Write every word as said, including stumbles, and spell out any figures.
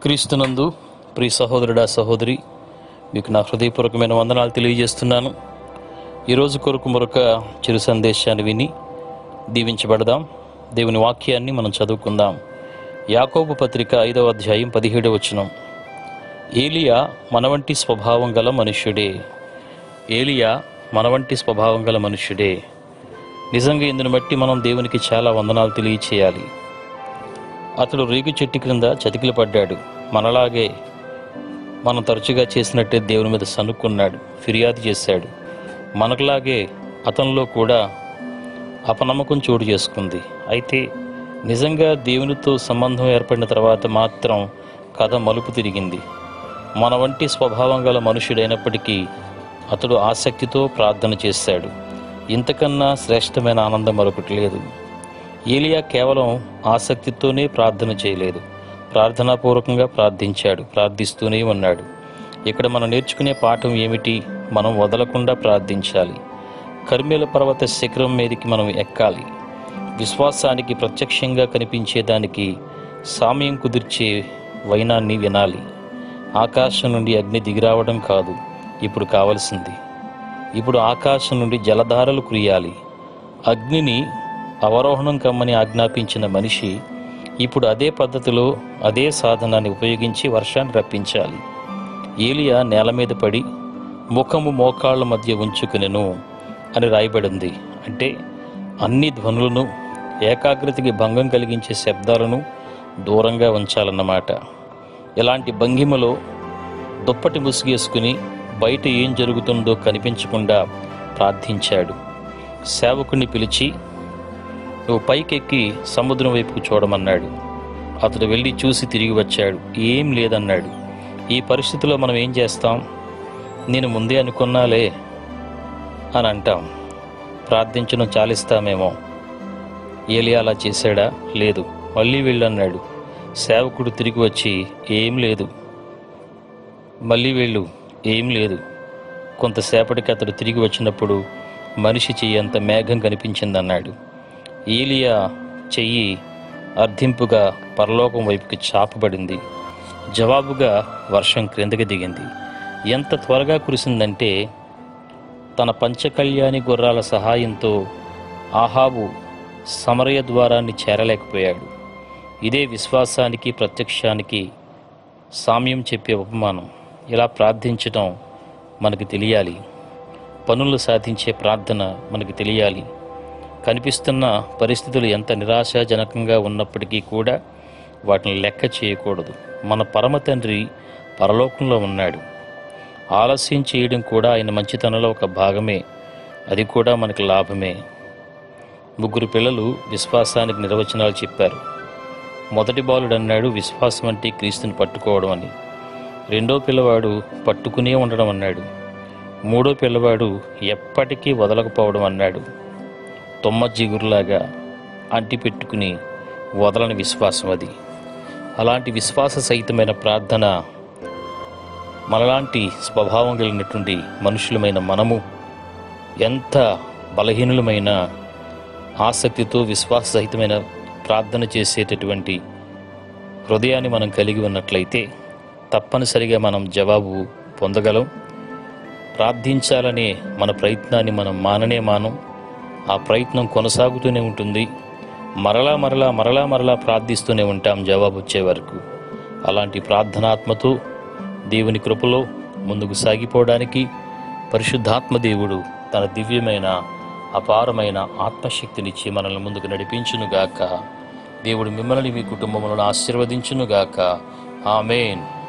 క్రీస్తునందు ప్రియ సహోదరుడా సహోదరి, మీకు నా హృదయపూర్వకమైన వందనాలు తెలియజేస్తున్నాను. ఈరోజు కొరకు మరొక చిరు సందేశాన్ని విని దీవించబడదాం. దేవుని వాక్యాన్ని మనం చదువుకుందాం. యాకోబు పత్రిక ఐదవ అధ్యాయం పదిహేడవ వచనం. ఏలియా మన వంటి స్వభావం గల మనుష్యుడే. ఏలియా మన వంటి స్వభావం గల మనుష్యుడే. నిజంగా ఇందుని బట్టి మనం దేవునికి చాలా వందనాలు తెలియచేయాలి. అతడు రేగు చెట్టు క్రింద చతికిలు పడ్డాడు. మనలాగే మనం తరచుగా చేసినట్టే దేవుని మీద సనుక్కున్నాడు, ఫిర్యాదు చేశాడు. మనకులాగే అతనిలో కూడా అపనమ్మకం చోటు చేసుకుంది. అయితే నిజంగా దేవునితో సంబంధం ఏర్పడిన తర్వాత మాత్రం కథ మలుపు తిరిగింది. మన వంటి స్వభావం గల మనుషుడైనప్పటికీ అతడు ఆసక్తితో ప్రార్థన చేశాడు. ఇంతకన్నా శ్రేష్టమైన ఆనందం మరొకటి లేదు. ఏలియా కేవలం ఆసక్తితోనే ప్రార్థన చేయలేదు, ప్రార్థనాపూర్వకంగా ప్రార్థించాడు, ప్రార్థిస్తూనే ఉన్నాడు. ఇక్కడ మనం నేర్చుకునే పాఠం ఏమిటి? మనం వదలకుండా ప్రార్థించాలి. కర్మేల పర్వత శిఖరం మీదకి మనం ఎక్కాలి. విశ్వాసానికి ప్రత్యక్షంగా కనిపించేదానికి సామ్యం కుదిర్చే వైనాన్ని వినాలి. ఆకాశం నుండి అగ్ని దిగిరావడం కాదు ఇప్పుడు కావలసింది. ఇప్పుడు ఆకాశం నుండి జలధారలు కురియాలి. అగ్నిని అవరోహణం కమ్మని ఆజ్ఞాపించిన మనిషి ఇప్పుడు అదే పద్ధతిలో అదే సాధనాన్ని ఉపయోగించి వర్షాన్ని రప్పించాలి. ఏలియా నేల మీద పడి ముఖము మోకాళ్ళ మధ్య ఉంచుకునెను అని రాయబడింది. అంటే అన్ని ధ్వనులను, ఏకాగ్రతకి భంగం కలిగించే శబ్దాలను దూరంగా ఉంచాలన్నమాట. ఇలాంటి భంగిమలో దుప్పటి ముసుగేసుకుని బయట ఏం జరుగుతుందో కనిపించకుండా ప్రార్థించాడు. సేవకుని పిలిచి, నువ్వు పైకెక్కి సముద్రం వైపుకు చూడమన్నాడు. అతడు వెళ్ళి చూసి తిరిగి వచ్చాడు. ఏం లేదన్నాడు. ఈ పరిస్థితిలో మనం ఏం చేస్తాం? నేను ముందే అనుకున్నాలే అని అంటాం. ప్రార్థించడం చాలిస్తామేమో. ఏలియా అలా చేశాడా? లేదు. మళ్ళీ వెళ్ళన్నాడు. సేవకుడు తిరిగి వచ్చి, ఏం లేదు. మళ్ళీ వెళ్ళు, ఏం లేదు. కొంతసేపటికి అతడు తిరిగి వచ్చినప్పుడు మనిషి చెయ్యి అంత మేఘం కనిపించిందన్నాడు. ఏలియా చెయ్యి అర్ధింపుగా పరలోకం వైపుకి చాపబడింది. జవాబుగా వర్షం క్రిందకి దిగింది. ఎంత త్వరగా కురిసిందంటే తన పంచకళ్యాణి గుర్రాల సహాయంతో ఆహాబు సమరయ ద్వారాన్ని చేరలేకపోయాడు. ఇదే విశ్వాసానికి, ప్రత్యక్షానికి సామ్యం చెప్పే ఉపమానం. ఇలా ప్రార్థించడం మనకు తెలియాలి. పనులు సాధించే ప్రార్థన మనకు తెలియాలి. కనిపిస్తున్న పరిస్థితులు ఎంత నిరాశాజనకంగా ఉన్నప్పటికీ కూడా వాటిని లెక్క చేయకూడదు. మన పరమ తండ్రి పరలోకంలో ఉన్నాడు. ఆలస్యం చేయడం కూడా ఆయన మంచితనంలో ఒక భాగమే. అది కూడా మనకు లాభమే. ముగ్గురు పిల్లలు విశ్వాసానికి నిర్వచనాలు చెప్పారు. మొదటి బాలుడు అన్నాడు, విశ్వాసం అంటే క్రీస్తుని పట్టుకోవడం అని. రెండో పిల్లవాడు పట్టుకునే ఉండడం అన్నాడు. మూడో పిల్లవాడు ఎప్పటికీ వదలకపోవడం అన్నాడు. తొమ్మ జిగురులాగా అంటిపెట్టుకుని వదలని విశ్వాసం అది. అలాంటి విశ్వాస సహితమైన ప్రార్థన మనలాంటి స్వభావం కలిగినటువంటి మనుషులమైన మనము ఎంత బలహీనులమైన ఆసక్తితో విశ్వాస సహితమైన ప్రార్థన చేసేటటువంటి హృదయాన్ని మనం కలిగి ఉన్నట్లయితే తప్పనిసరిగా మనం జవాబు పొందగలం. ప్రార్థించాలనే మన ప్రయత్నాన్ని మనం మాననే మానం. ఆ ప్రయత్నం కొనసాగుతూనే ఉంటుంది. మరలా మరలా మరలా మరలా ప్రార్థిస్తూనే ఉంటాం జవాబు వచ్చే వరకు. అలాంటి ప్రార్థనాత్మతో దేవుని కృపలో ముందుకు సాగిపోవడానికి పరిశుద్ధాత్మ దేవుడు తన దివ్యమైన అపారమైన ఆత్మశక్తినిచ్చి మనల్ని ముందుకు నడిపించునుగాక. దేవుడు మిమ్మల్ని, మీ కుటుంబములను ఆశీర్వదించునుగాక. ఆమేన్.